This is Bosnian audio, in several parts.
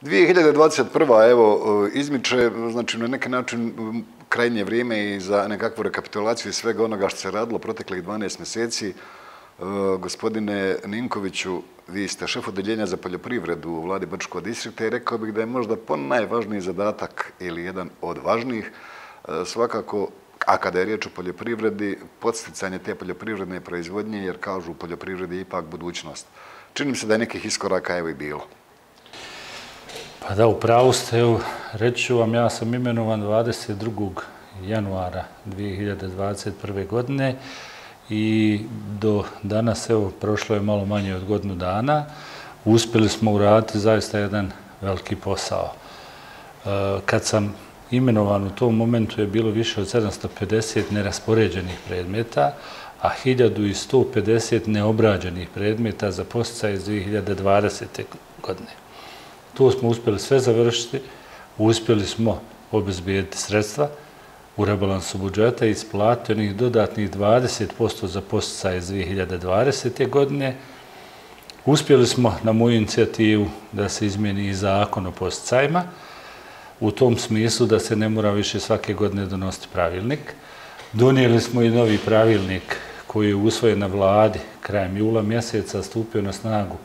2021. evo izmiče, znači na neki način krajnje vrijeme i za nekakvu rekapitulaciju svega onoga što se radilo proteklih 12 mjeseci. Gospodine Ninkoviću, vi ste šef odeljenja za poljoprivredu u vladi Brčkog distrikta i rekao bih da je možda najvažniji zadatak ili jedan od važnijih svakako, a kada je riječ o poljoprivredi, podsticanje te poljoprivredne proizvodnje, jer kažu u poljoprivredi je ipak budućnost. Čini mi se da je nekih iskoraka evo i bilo. Pa da, upravo ste, evo, reći ću vam, ja sam imenovan 22. januara 2021. godine i do danas, evo, prošlo je malo manje od godinu dana, uspjeli smo uraditi zaista jedan veliki posao. Kad sam imenovan u tom momentu je bilo više od 750 neraspoređenih predmeta, a 1150 neobrađenih predmeta za podsticaj iz 2020. godine. To smo uspjeli sve završiti, uspjeli smo obezbijediti sredstva u rebalansu budžeta i isplatiti onih dodatnih 20% za podsticaj iz 2020. godine. Uspjeli smo na moju inicijativu da se izmijeni i zakon o podsticajima, u tom smislu da se ne mora više svake godine donositi pravilnik. Donijeli smo i novi pravilnik koji je usvojen na vladi krajem jula mjeseca, stupio na snagu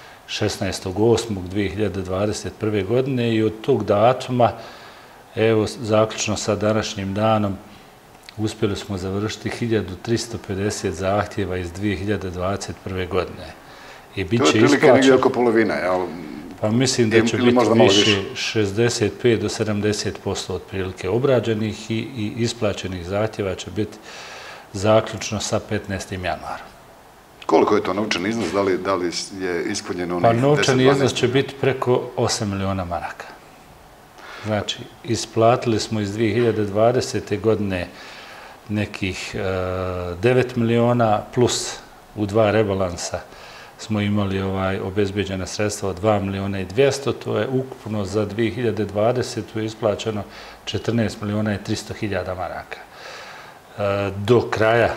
16.8.2021. godine i od tog datuma, evo, zaključno sa današnjim danom, uspjeli smo završiti 1350 zahtjeva iz 2021. godine. I bit će to je prilike negdje oko polovina, jel? Pa mislim da će biti više 65 do 70% otprilike obrađenih i isplaćenih zahtjeva će biti zaključno sa 15. januarom. Koliko je to novčani iznos? Da li je ispunjeno onih 10-12? Pa novčani iznos će biti preko 8 miliona maraka. Znači, isplatili smo iz 2020. godine nekih 9 miliona plus u 2 rebalansa smo imali obezbeđena sredstva od 2 miliona i 200, to je ukupno za 2020. isplaćeno 14 miliona i 300 hiljada maraka. Do kraja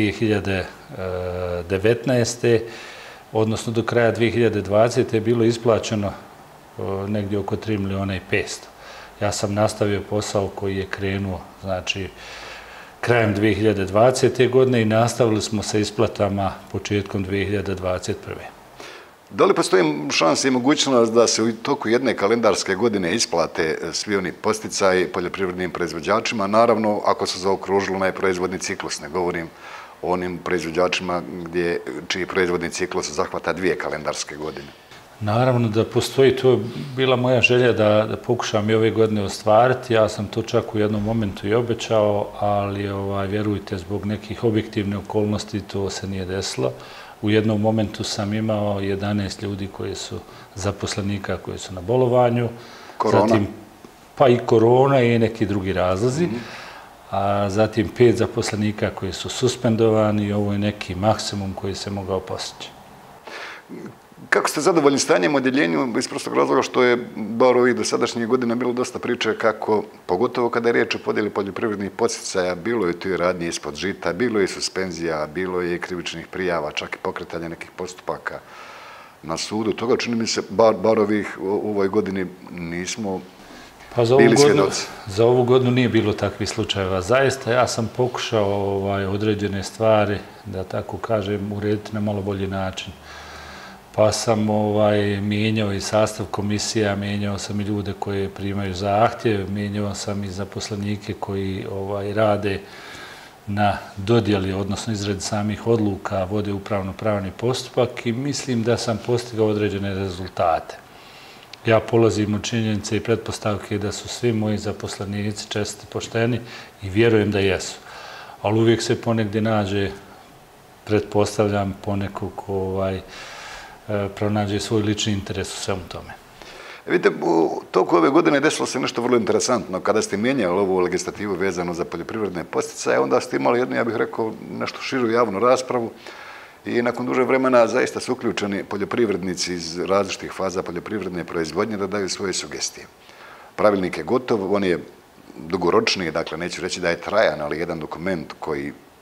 2019. odnosno do kraja 2020. je bilo isplaćeno negdje oko 3 miliona i 500. Ja sam nastavio posao koji je krenuo, znači, krajem 2020. godine i nastavili smo sa isplatama početkom 2021. Da li postoji šansa i mogućnost da se u toku jedne kalendarske godine isplate svi oni podsticaji poljoprivrednim proizvođačima? Naravno, ako su zaokružili onaj proizvodni ciklus, ne govorim o onim proizvođačima čiji proizvodni ciklus zahvata 2 kalendarske godine. Naravno da postoji, to je bila moja želja da pokušam i ove godine ostvariti. Ja sam to čak u jednom momentu i obećao, ali vjerujte, zbog nekih objektivnih okolnosti to se nije desilo. U jednom momentu sam imao 11 ljudi koji su zaposlenika, koji su na bolovanju. Korona? Zatim, pa i korona i neki drugi razlozi. A zatim 5 zaposlenika koji su suspendovani i ovo je neki maksimum koji se mogao postići. Kako ste zadovoljni stanjem u odjeljenju iz prostog razloga što je bar ovih dosadašnjih godina bilo dosta priče kako, pogotovo kada je riječ o podjeli poljoprivrednih podsticaja, bilo je tu i radnje ispod žita, bilo je suspenzija, bilo je i krivičnih prijava, čak i pokretanja nekih postupaka na sudu. Toga čini mi se, bar ovih u ovoj godini nismo bili svjedoci. Za ovu godinu nije bilo takvih slučajeva. Zaista ja sam pokušao određene stvari, da tako kažem, urediti na malo bolji način. Pa sam mijenjao i sastav komisija, mijenjao sam i ljude koje primaju zahtjev, mijenjao sam i zaposlenike koji rade na dodjeli, odnosno izradi samih odluka, vode upravno-pravni postupak i mislim da sam postigao određene rezultate. Ja polazim od činjenice i pretpostavke da su svi moji zaposlenici čestiti, pošteni i vjerujem da jesu. Ali uvijek se ponegdje nađe, pretpostavljam, poneko ko pronađe svoj lični interes u svemu tome. Vidite, u toku ove godine desilo se nešto vrlo interesantno. Kada ste mijenjali ovu legislativu vezanu za poljoprivredne podsticaje, onda ste imali jednu, ja bih rekao, nešto širu javnu raspravu i nakon duže vremena zaista su uključeni poljoprivrednici iz različitih faza poljoprivredne proizvodnje da daju svoje sugestije. Pravilnik je gotov, on je dugoročniji, dakle neću reći da je trajan, ali jedan dokument koji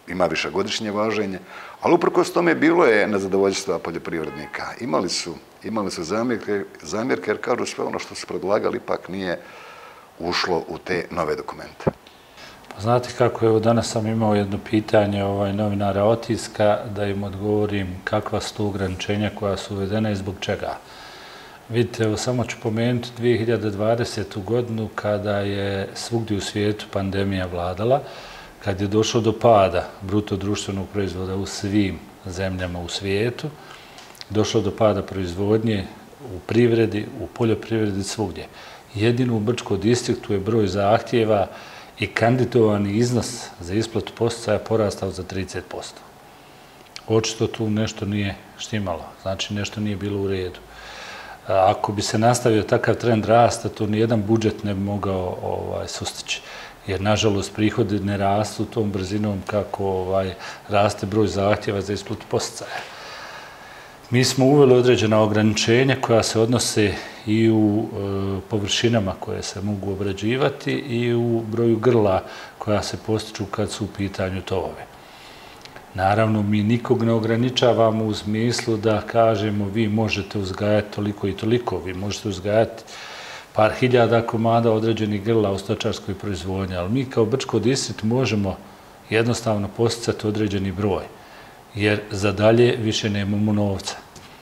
ima višegodišnje važenje, ali uprkos tome bilo je nezadovoljstva poljoprivrednika. Imali su zamjerke jer kažu sve ono što su predlagali ipak nije ušlo u te nove dokumente. Znate kako, evo danas sam imao jedno pitanje novinara Otiska da im odgovorim kakva su to ograničenja koja su uvedena i zbog čega. Vidite, evo samo ću pomenuti 2020. godinu kada je svugdje u svijetu pandemija vladala, kad je došlo do pada bruto društvenog proizvoda u svim zemljama u svijetu, došlo do pada proizvodnje u privredi, u poljoprivredi, svugdje. Jedino u Brčkom distriktu je broj zahtjeva i kandidovani iznos za isplatu podsticaja porastao za 30%. Očito tu nešto nije štimalo, znači nešto nije bilo u redu. Ako bi se nastavio takav trend rasta, to nijedan budžet ne bi mogao sustići. Jer, nažalost, prihodi ne rastu tom brzinom kako raste broj zahtjeva za isplatu podsticaja. Mi smo uveli određena ograničenja koja se odnose i u površinama koje se mogu obrađivati i u broju grla koja se postiču kad su u pitanju tovovi. Naravno, mi nikog ne ograničavamo u smislu da kažemo vi možete uzgajati toliko i toliko, vi možete uzgajati par hiljada komada određenih grla u stočarskoj proizvodnji, ali mi kao Brčko distrikt možemo jednostavno posticati određeni broj, jer za dalje više nemamo novca.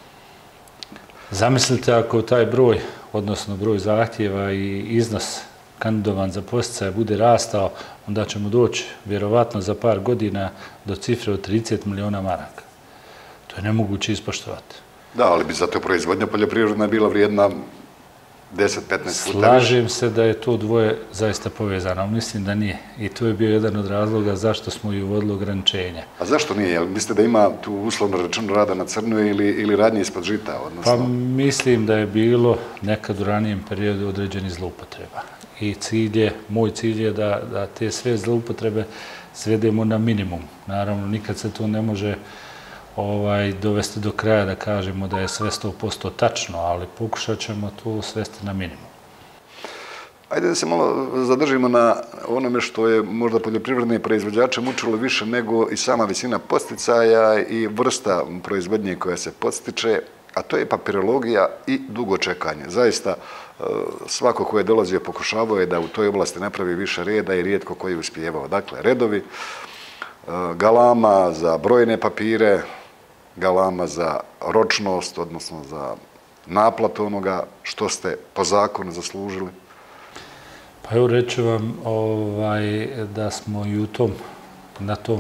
Zamislite ako taj broj, odnosno broj zahtjeva i iznos kandidovan za podsticaje bude rastao, onda ćemo doći vjerovatno za par godina do cifre od 30 miliona maraka. To je nemoguće ispoštovati. Da, ali bi zato proizvodnja poljoprivredna bila vrijedna 10-15 puta. Slažem se da je to dvoje zaista povezano, ali mislim da nije. I to je bio jedan od razloga zašto smo i uvodili ograničenja. A zašto nije? Jel mislite da ima tu uslovno rečeno rada na crno ili radnje ispod žita? Pa mislim da je bilo nekad u ranijem periodu određenih zloupotreba. I moj cilj je da te sve zloupotrebe svedemo na minimum. Naravno, nikad se to ne može dovesti do kraja da kažemo da je sve 100% tačno, ali pokušat ćemo to svesti na minimum. Ajde da se malo zadržimo na onome što je možda poljoprivredne proizvođače mučilo više nego i sama visina podsticaja i vrsta proizvodnje koja se podstiče, a to je papirologija i dugo čekanje. Zaista, svako ko je dolazio pokušavao je da u toj oblasti napravi više reda i rijetko koji je uspijevao. Dakle, redovi, galama za brojne papire, galama za ročnost, odnosno za naplatu onoga što ste po zakonu zaslužili. Pa evo reću vam da smo i na tom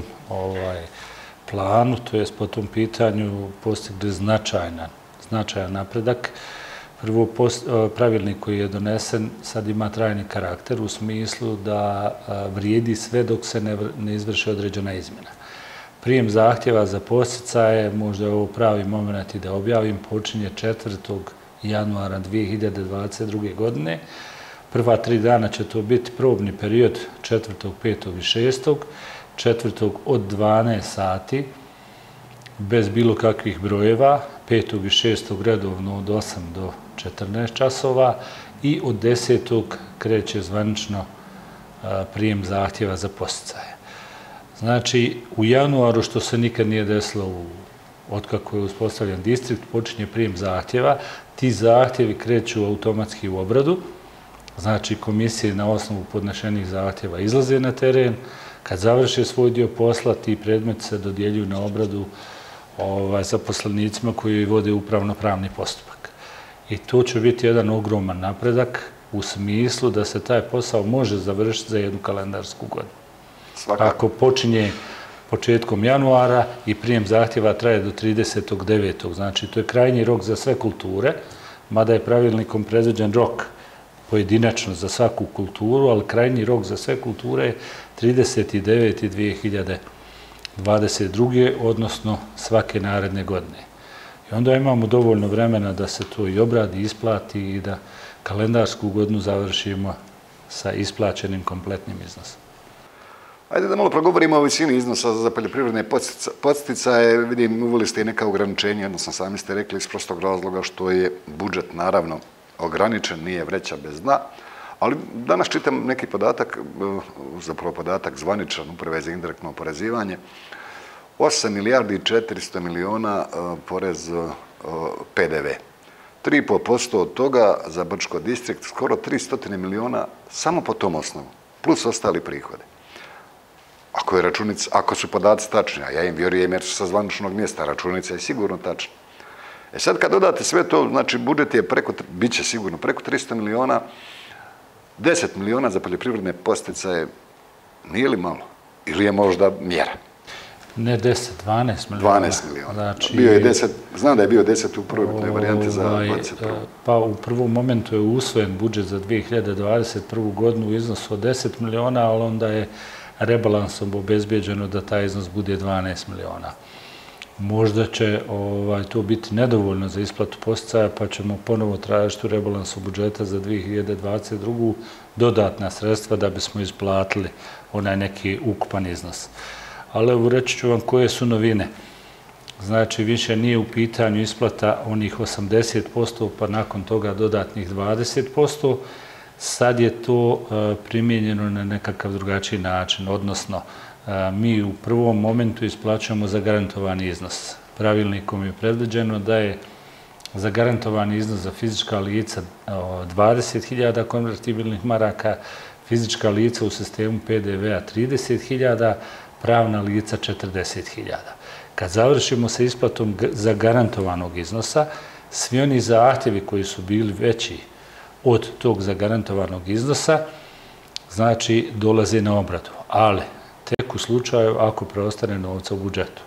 planu, to jest po tom pitanju, postigli značajan napredak. Prvo, pravilnik koji je donesen sad ima trajni karakter u smislu da vrijedi sve dok se ne izvrši određena izmjena. Prijem zahtjeva za podsticaje, možda je ovo pravi moment i da objavim, počinje 4. januara 2022. godine. Prva 3 dana će to biti probni period 4., 5. i 6. 4. od 12 sati, bez bilo kakvih brojeva, 5. i 6. redovno od 8 do 14 časova i od 10. kreće zvanično prijem zahtjeva za podsticaje. Znači, u januaru, što se nikad nije desilo otkako je uspostavljen distrikt, počinje prijem zahtjeva. Ti zahtjevi kreću automatski u obradu. Znači, komisije na osnovu podnešenih zahtjeva izlaze na teren. Kad završe svoj dio posla, ti predmeti se dodjeljuju na obradu zaposlenicima koji vode upravno-pravni postupak. I to će biti jedan ogroman napredak u smislu da se taj posao može završiti za jednu kalendarsku godinu. Ako počinje početkom januara i prijem zahtjeva traje do 30.9. Znači, to je krajnji rok za sve kulture, mada je pravilnikom predviđen rok pojedinačno za svaku kulturu, ali krajnji rok za sve kulture je 30.9.2022. odnosno svake naredne godine. I onda imamo dovoljno vremena da se to i obradi, isplati i da kalendarsku godinu završimo sa isplaćenim kompletnim iznosom. Ajde da malo progovorimo o visini iznosa za poljoprivredne podsticaje. Vidim, uveli ste i neka ograničenja, odnosno sami ste rekli iz prostog razloga što je budžet naravno ograničen, nije vreća bez dna, Ali danas čitam neki podatak, zapravo podatak zvaničan Uprave za indirektno oporezivanje, 8 milijardi i 400 miliona porez PDV. 3,5% od toga za Brčko distrikt, skoro 300 miliona samo po tom osnovu, plus ostali prihode. Ako su podaci tačni, a ja im vjerujem jer su sa zvaničnog mjesta, računica je sigurno tačna. Sad kad dodate sve to, znači budžet je bit će sigurno preko 300 miliona, 10 miliona za poljoprivredne posticaje, nije li malo? Ili je možda mjera? Ne 10, 12 miliona. 12 miliona. Bio je 10, znam da je bio 10 u prvoj varijanti za 21. Pa u prvom momentu je usvojen budžet za 2021. godinu u iznosu od 10 miliona, ali onda je rebalansom obezbeđeno da taj iznos bude 12 miliona. Možda će to biti nedovoljno za isplatu posticaja, pa ćemo ponovo tražiti u rebalansu budžeta za 2022. dodatna sredstva da bismo isplatili onaj neki ukupan iznos. Ali evo reći ću vam koje su novine. Znači više nije u pitanju isplata onih 80%, pa nakon toga dodatnih 20%. Sad je to primijenjeno na nekakav drugačiji način, odnosno mi u prvom momentu isplaćujemo zagarantovani iznos. Pravilnikom je predviđeno da je zagarantovani iznos za fizička lica 20.000 konvertibilnih maraka, fizička lica u sistemu PDV-a 30.000, pravna lica 40.000. Kad završimo sa isplatom zagarantovanog iznosa, svi oni zahtjevi koji su bili veći od tog zagarantovanog iznosa, znači dolaze na obradu, ali tek u slučaju ako preostane novca u budžetu.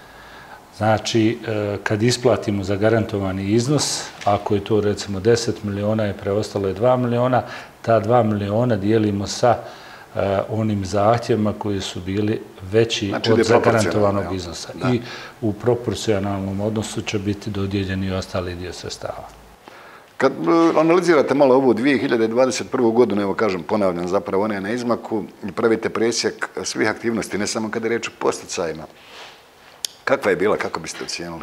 Znači, kad isplatimo zagarantovani iznos, ako je to recimo 10 miliona i preostalo je 2 miliona, ta 2 miliona dijelimo sa onim zahtjevima koji su bili veći od zagarantovanog iznosa. I u proporcionalnom odnosu će biti dodijeljeni i ostali dio sredstava. Kad analizirate malo ovu 2021. godinu, evo kažem, ponavljam, zapravo ona je na izmaku, i pravite presjek svih aktivnosti, ne samo kada je reč o posticajima. Kakva je bila, kako biste ocijenili?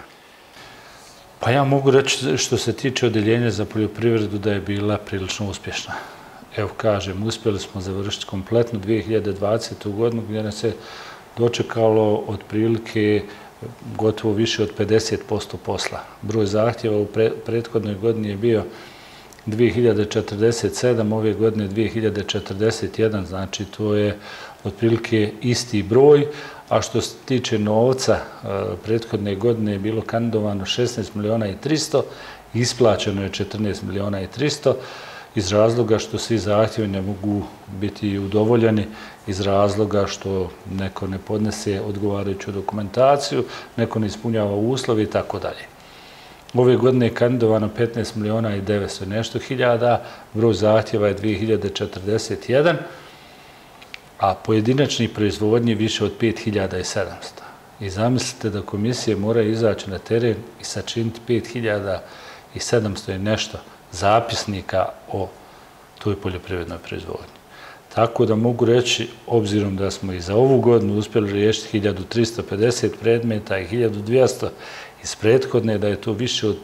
Pa ja mogu reći što se tiče odeljenja za poljoprivredu da je bila prilično uspješna. Evo kažem, uspjeli smo završiti kompletno 2020. godinu gdje nas je dočekalo otprilike gotovo više od 50% posla. Broj zahtjeva u prethodnoj godini je bio 2047, ove godine 2041, znači to je otprilike isti broj, a što se tiče novca, prethodne godine je bilo kandidovano 16 miliona i 300, isplaćeno je 14 miliona i 300, iz razloga što svi zahtjevi ne mogu biti udovoljeni, iz razloga što neko ne podnese odgovarajuću dokumentaciju, neko ne ispunjava uslove i tako dalje. Ove godine je kandidovano 15 miliona i 900 nešto hiljada, broj zahtjeva je 2041, a pojedinačni proizvodnji više od 5700. I zamislite da komisije moraju izaći na teren i sačiniti 5700 i nešto zapisnika o toj poljoprivrednoj proizvodnji. Tako da mogu reći, obzirom da smo i za ovu godinu uspjeli riješiti 1350 predmeta i 1200 iz prethodne, da je to više od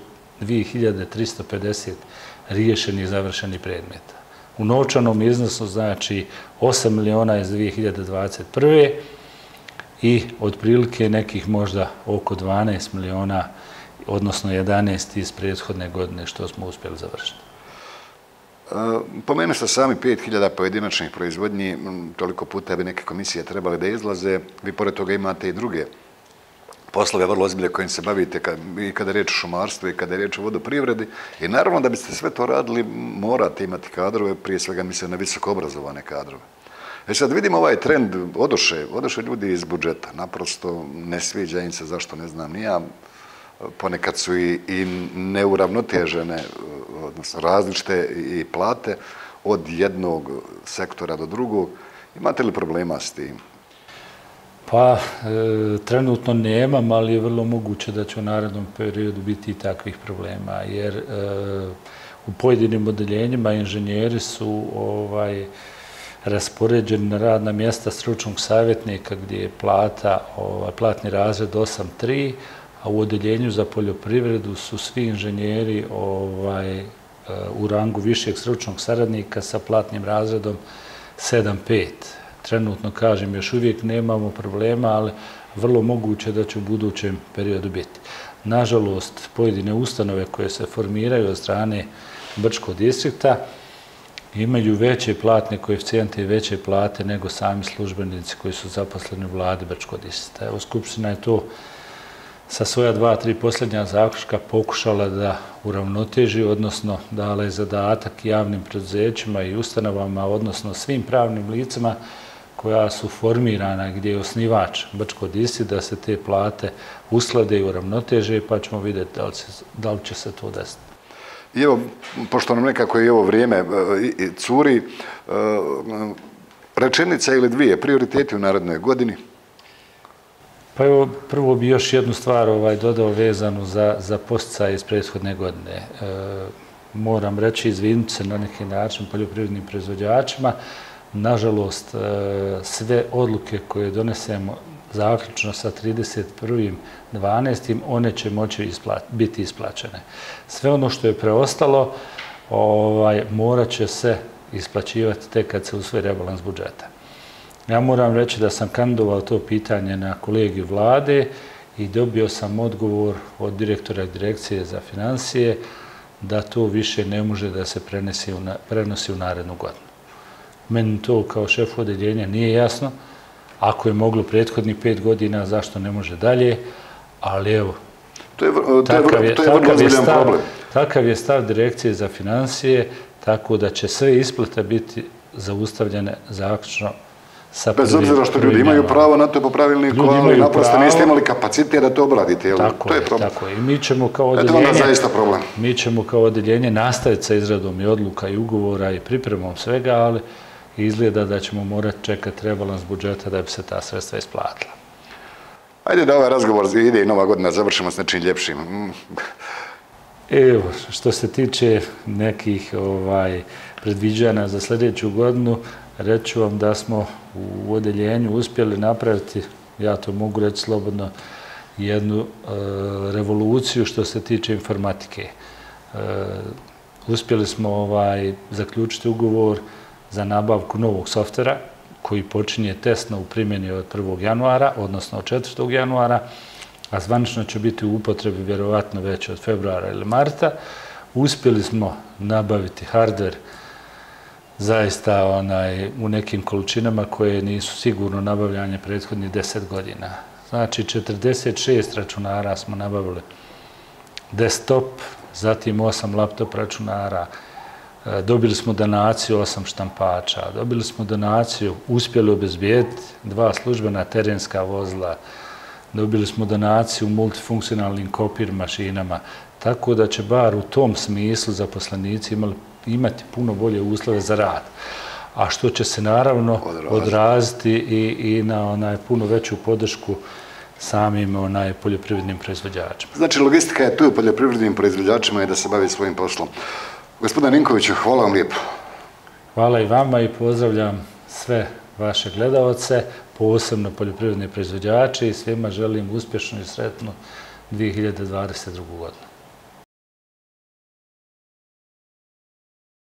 2350 riješenih i završenih predmeta. U novčanom iznosu znači 8 miliona iz 2021. i otprilike nekih možda oko 12 miliona, odnosno 11 iz prethodne godine što smo uspjeli završiti. Pomenuli ste sami 5000 pojedinačnih proizvodnji, toliko puta bi neke komisije trebale da izlaze. Vi pored toga imate i druge poslove vrlo ozbiljne kojim se bavite i kada je riječ o šumarstvu i kada je riječ o vodoprivredi. I naravno da biste sve to radili morate imati kadrove, prije svega mislim na visoko obrazovane kadrove. Sad vidimo ovaj trend, odoše ljudi iz budžeta, naprosto ne sviđa im se, zašto ne znam ni ja, ponekad su i neuravnotežene, odnosno različite i plate od jednog sektora do drugog. Imate li problema s tim? Pa, trenutno nemam, ali je vrlo moguće da će u narednom periodu biti i takvih problema, jer u pojedinim odeljenjima inženjeri su raspoređeni na radna mjesta stručnog savjetnika gdje je platni razred 8.3, a u odeljenju za poljoprivredu su svi inženjeri u rangu višeg stručnog saradnika sa platnim razredom 7.5. Trenutno, kažem, još uvijek nemamo problema, ali vrlo moguće da će u budućem periodu biti. Nažalost, pojedine ustanove koje se formiraju od strane Brčkog distrikta imaju veće platne koeficijente i veće plate nego sami službenici koji su zaposleni u vladi Brčkog distrikta. Evo, Skupština je to sa svoja 2-3 posljednja zaključka pokušala da uravnoteži, odnosno dala je zadatak javnim preduzećima i ustanovama, odnosno svim pravnim licima koja su formirana gdje je osnivač Brčkog distrikta, da se te plate usklade i uravnoteže, pa ćemo vidjeti da li će se to desiti. I evo, pošto nam nekako i ovo vrijeme curi, rečenica ili dvije, prioriteti u narednoj godini? Pa evo, prvo bi još jednu stvar dodao vezanu za posticaje iz prethodne godine. Moram reći, izvinuti se na neki način poljoprivrednim proizvođačima. Nažalost, sve odluke koje donesemo zaključno sa 31.12. one će moći biti isplaćene. Sve ono što je preostalo morat će se isplaćivati tek kad se usvoji rebalans budžeta. Ja moram reći da sam kandidovao to pitanje na kolegiju vlade i dobio sam odgovor od direktora Direkcije za financije da to više ne može da se prenosi u narednu godinu. Meni to kao šef odeljenja nije jasno. Ako je moglo prethodnih 5 godina, zašto ne može dalje? Ali evo, takav je stav Direkcije za financije, tako da će sve isplate biti zaustavljene zaključno sa 1. Bez obzira što ljudi imaju pravo na to po pravilniku, ali naprosto niste imali kapacitet da to obradite. Tako je. I mi ćemo kao odeljenje nastaviti sa izradom i odluka i ugovora i pripremom svega, ali izgleda da ćemo morati čekati rebalans budžeta da bi se ta sredstva isplatila. Ajde da ovaj razgovor ide i nova godina završimo s nečim ljepšim. Evo, što se tiče nekih predviđanja za sljedeću godinu, reći ću vam da smo u odeljenju uspjeli napraviti, ja to mogu reći slobodno, jednu revoluciju što se tiče informatike. Uspjeli smo zaključiti ugovor za nabavku novog softvera koji počinje testno u primjeni od 1. januara, odnosno od 4. januara, a zvanično će biti u upotrebi vjerovatno već od februara ili marta. Uspjeli smo nabaviti hardver zaista u nekim količinama koje nisu sigurno nabavljanje prethodnih 10 godina. Znači 46 računara smo nabavili desktop, zatim 8 laptop računara, dobili smo donaciju 8 štampača, dobili smo donaciju, uspjeli obezbijediti 2 službena terenska vozila, dobili smo donaciju multifunkcionalnim kopir mašinama, tako da će bar u tom smislu zaposlenici imati puno bolje uslove za rad. A što će se naravno odraziti i na puno veću podršku samim poljoprivrednim proizvođačima. Znači, logistika je tu poljoprivrednim proizvođačima i da se bavi svojim poslom. Gospodine Ninkoviću, hvala vam lijepo. Hvala i vama i pozdravljam sve vaše gledalce, posebno poljoprivredne proizvođače i svima želim uspješnu i sretnu 2022. godinu.